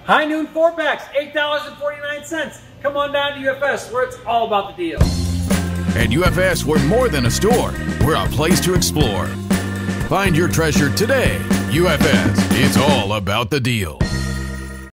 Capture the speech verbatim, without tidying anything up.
High noon four packs, eight dollars and forty-nine cents. Come on down to U F S where it's all about the deal. At U F S, we're more than a store. We're a place to explore. Find your treasure today. U F S, it's all about the deal.